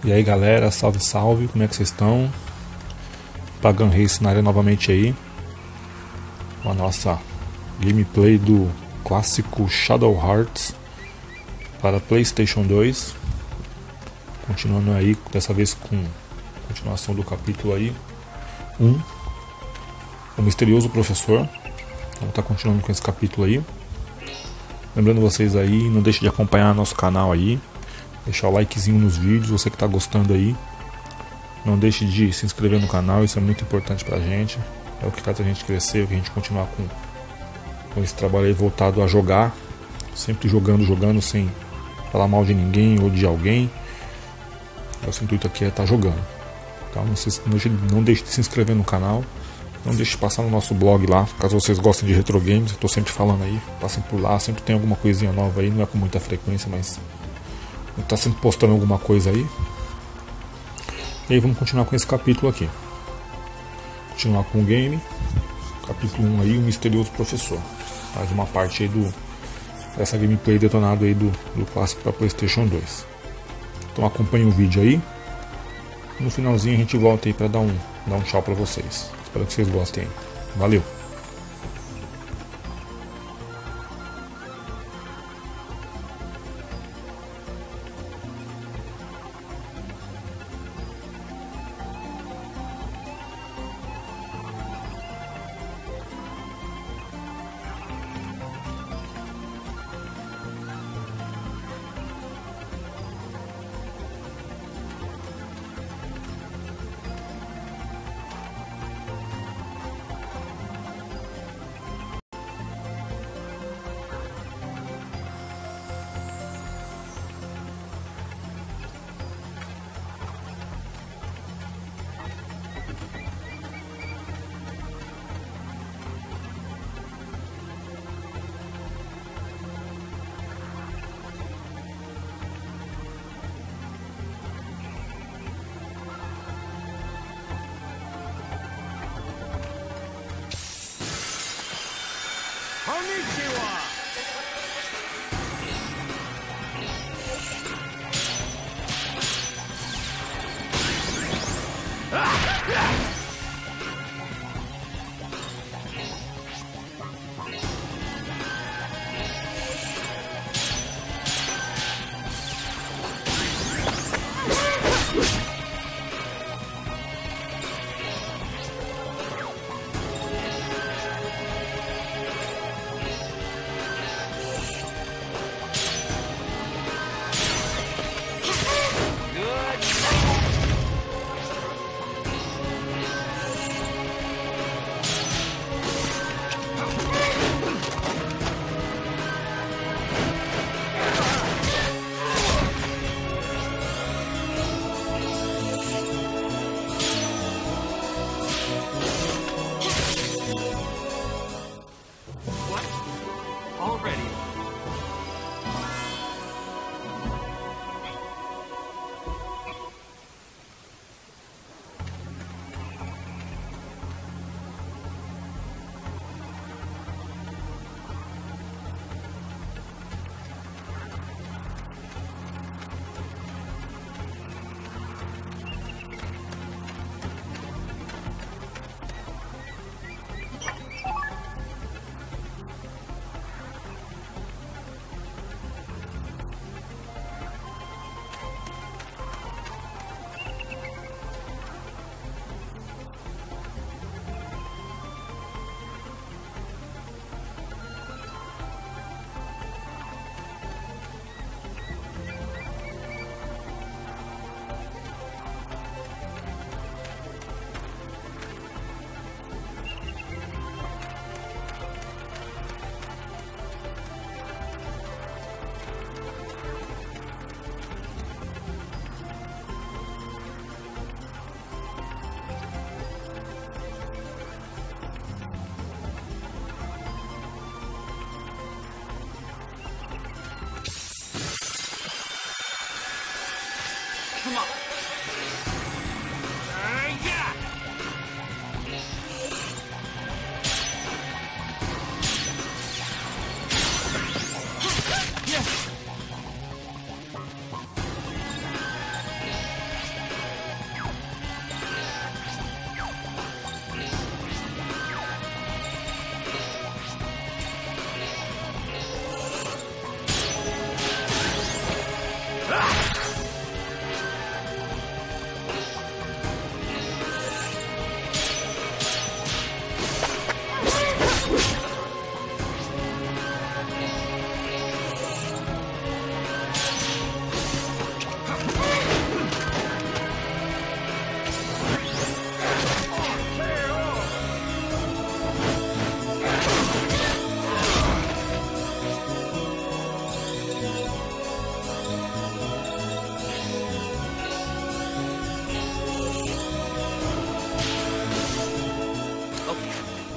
E aí galera, salve salve, como é que vocês estão? Pagan Race na área novamente aí, com a nossa gameplay do clássico Shadow Hearts para PlayStation 2. Continuando aí, dessa vez com continuação do capítulo aí 1, o misterioso professor. Vamos estar continuando com esse capítulo aí. Lembrando vocês aí, não deixe de acompanhar nosso canal aí, deixar o likezinho nos vídeos, você que está gostando aí. Não deixe de se inscrever no canal, isso é muito importante pra gente. É o que faz a gente crescer, é o que a gente continuar com esse trabalho aí voltado a jogar. Sempre jogando, sem falar mal de ninguém ou de alguém. Nosso intuito aqui é estar jogando. Então não deixe de se inscrever no canal. Não deixe de passar no nosso blog lá, caso vocês gostem de retro games. Eu estou sempre falando aí, passem por lá, sempre tem alguma coisinha nova aí. Não é com muita frequência, mas está sempre postando alguma coisa aí. E aí vamos continuar com esse capítulo aqui. Continuar com o game. Capítulo 1 aí, o misterioso professor. Mais uma parte aí dessa gameplay detonado aí do clássico para PlayStation 2. Então acompanhe o vídeo aí. No finalzinho a gente volta aí para dar um tchau para vocês. Espero que vocês gostem aí. Valeu!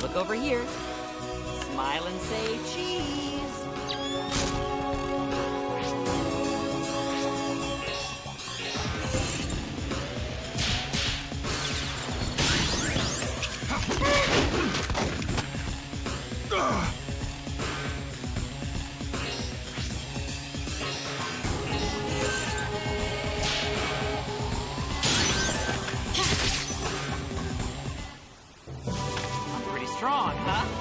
Look over here. Smile and say cheese. I'm pretty strong, huh?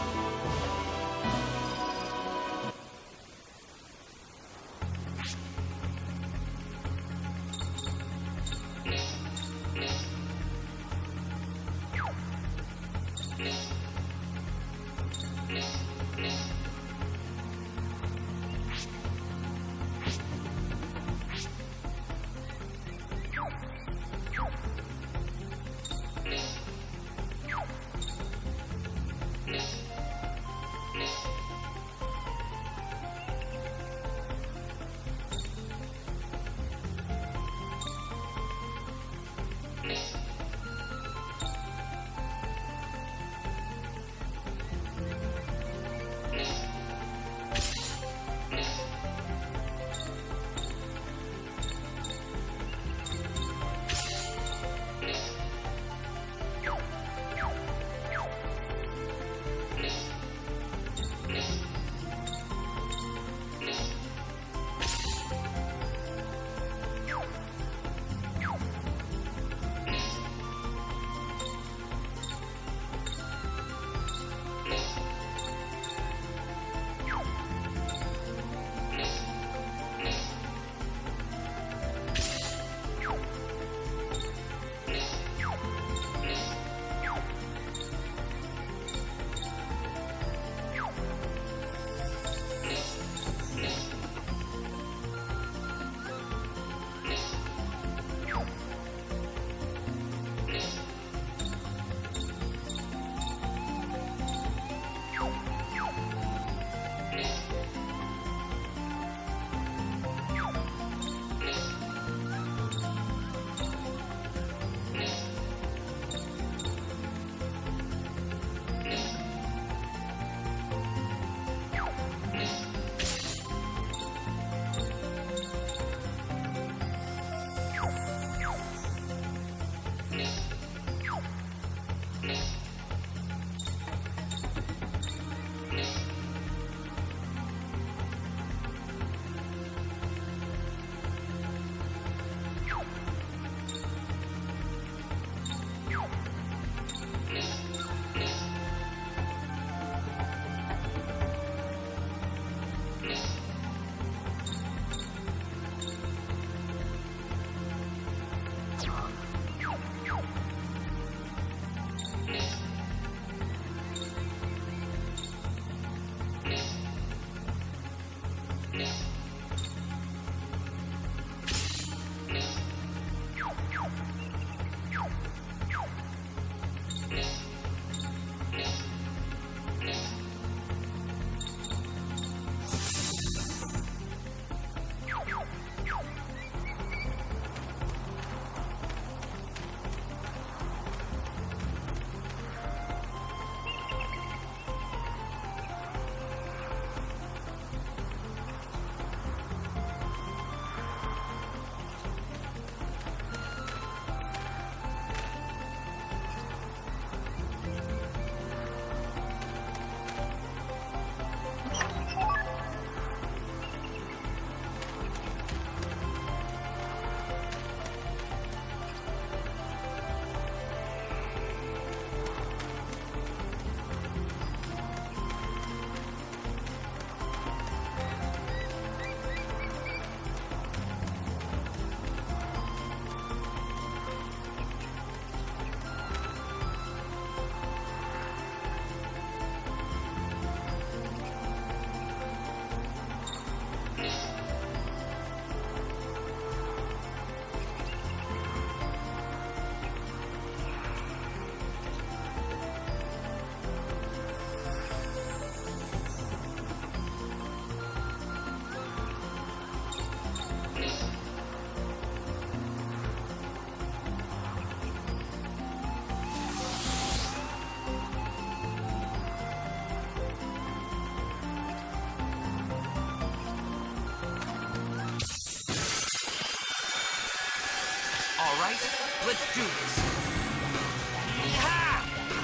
All right, let's do this. Yeehaw!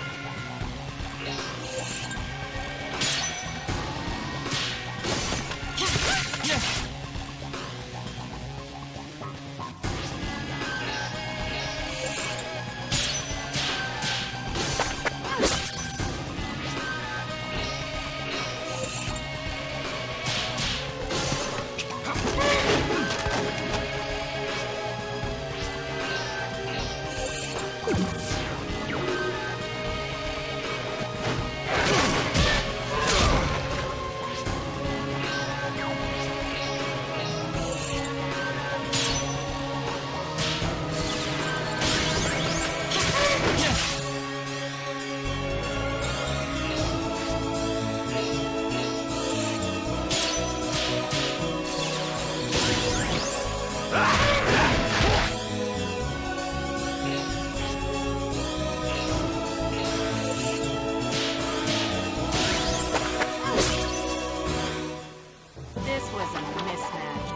This was a mismatch.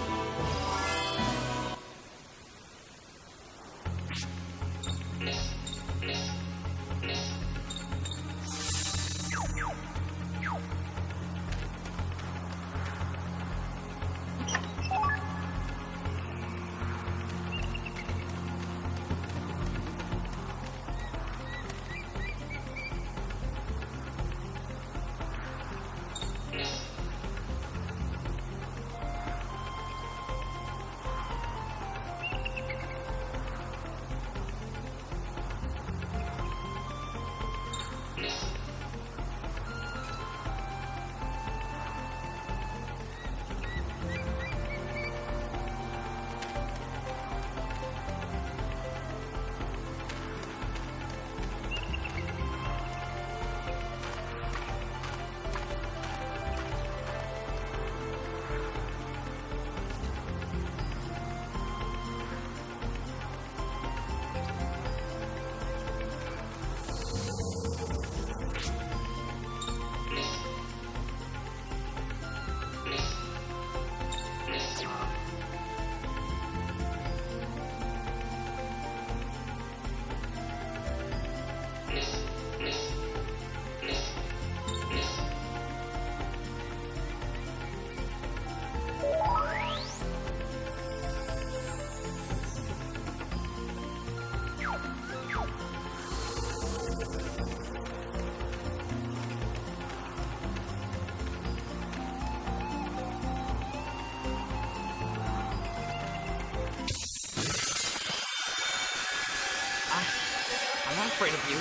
I'm not afraid of you.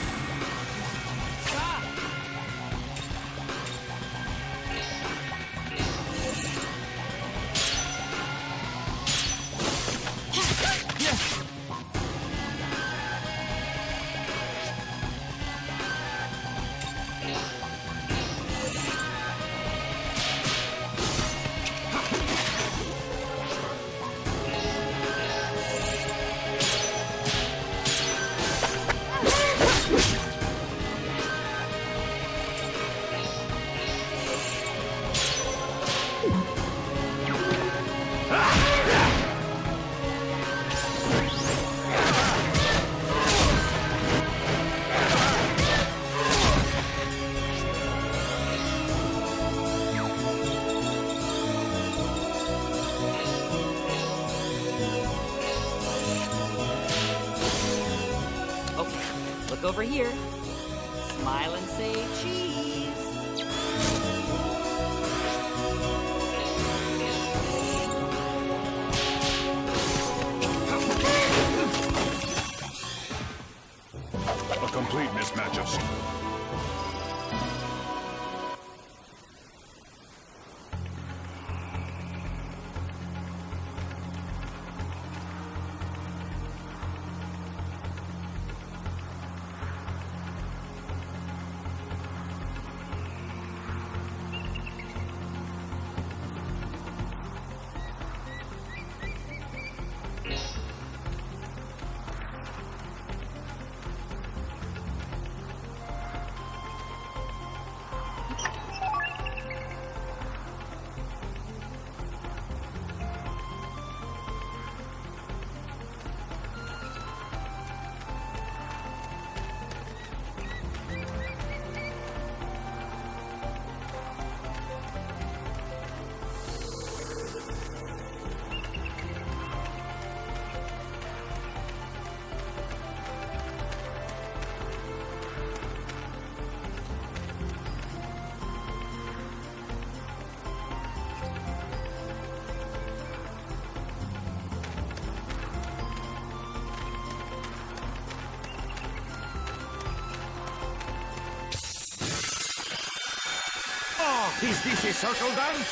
Ah! Okay, look over here. Smile and say cheese. A complete mismatch of... Oh, is this a circle dance?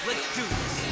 Let's do this.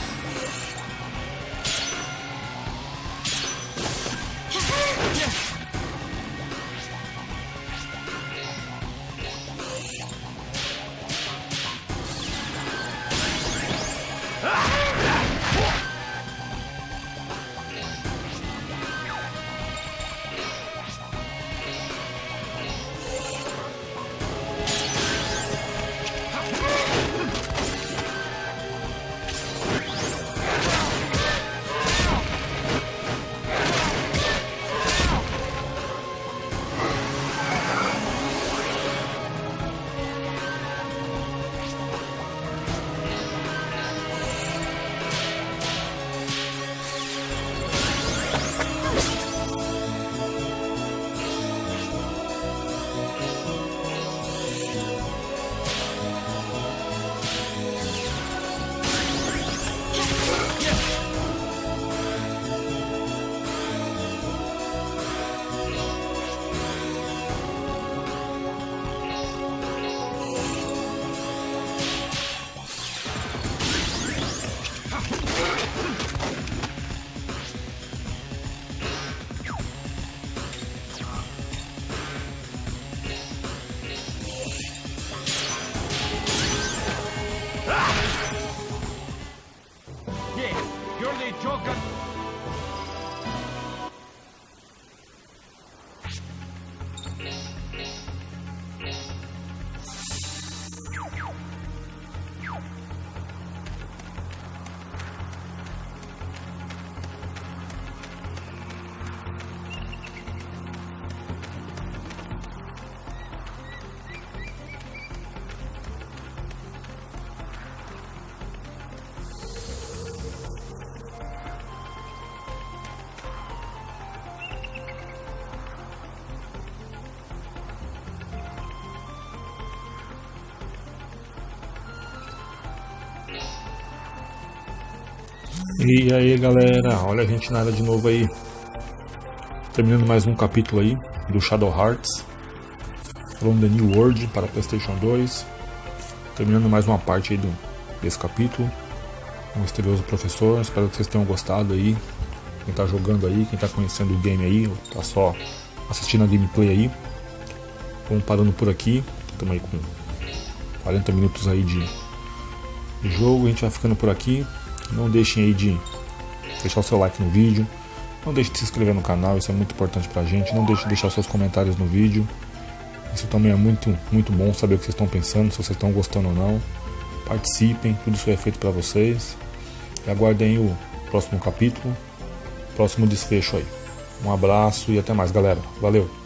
You're the joker. E aí galera, olha a gente na área de novo aí, terminando mais um capítulo aí do Shadow Hearts from the New World para PlayStation 2, terminando mais uma parte aí desse capítulo, um misterioso professor. Espero que vocês tenham gostado aí, quem tá jogando aí, quem tá conhecendo o game aí, ou tá só assistindo a gameplay aí. Vamos parando por aqui, estamos aí com 40 minutos aí de jogo, a gente vai ficando por aqui. Não deixem aí de deixar o seu like no vídeo, não deixe de se inscrever no canal, isso é muito importante pra gente. Não deixe de deixar seus comentários no vídeo, isso também é muito bom saber o que vocês estão pensando, se vocês estão gostando ou não. Participem, tudo isso é feito pra vocês. E aguardem o próximo capítulo, próximo desfecho aí. Um abraço e até mais galera, valeu!